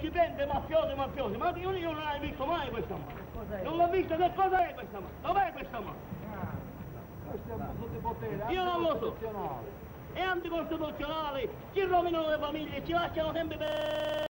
ci prende mafiosi, ma io non l'hai visto mai questa mano. Non l'ho vista, che cosa è questa mano? Dov'è questa mano? Questo è un abuso di potere, Io non lo so. anticostituzionale. È anticostituzionale, ci rovinano le famiglie, ci lasciano sempre per...